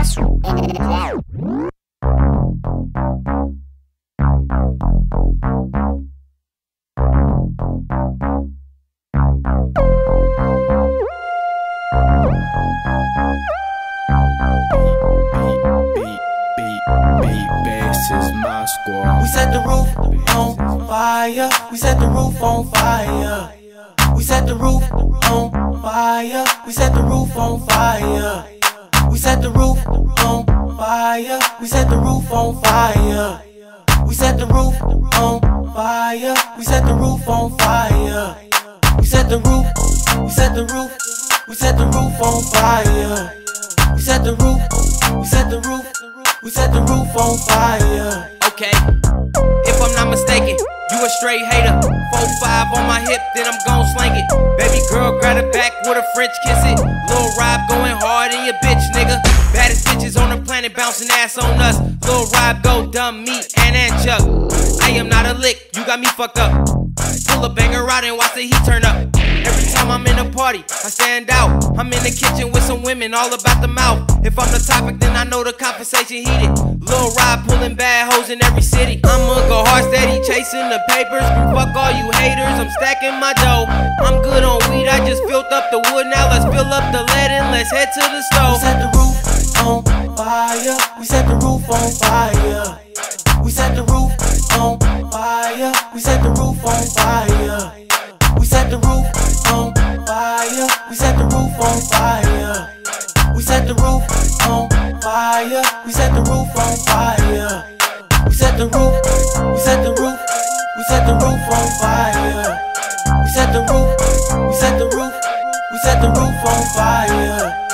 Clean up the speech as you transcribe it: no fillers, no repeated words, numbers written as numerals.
We set the roof on fire. We set the roof on fire. We set the roof on fire. We set the roof on fire. We set the roof on fire. We set the roof on fire. We set the roof on fire. We set the roof on fire. We set the roof. We set the roof. We set the roof on fire. We set the roof. We set the roof. We set the roof on fire. Okay, if I'm not mistaken, you a straight hater. 4-5 on my hip, then I'm gon' slang it. Baby girl, grab it back with a French kiss it. Lil Rob going hard in your bitch, nigga. Baddest bitches on the planet bouncing ass on us. Lil Rob go dumb meat and Chuck. I am not a lick, you got me fucked up. Pull a banger out and watch the heat turn up. Every time I'm in a party, I stand out. I'm in the kitchen with some women, all about the mouth. If I'm the topic, then I know the conversation heated. Lil Rob pulling bad hoes in every city. I'ma go hard steady, chasing the papers. Fuck all you haters, I'm stacking my dough. I'm good on weed, I just filled up the wood. Now let's fill up the lead and let's head to the stove. We set the roof on fire. We set the roof on fire. We set the roof on fire. We set the roof on fire. We set the roof on fire. We set the roof on fire. We set the roof on fire. We set the roof on fire. We set the roof. We set the roof. We set the roof on fire. We set the roof. We set the roof. We set the roof on fire.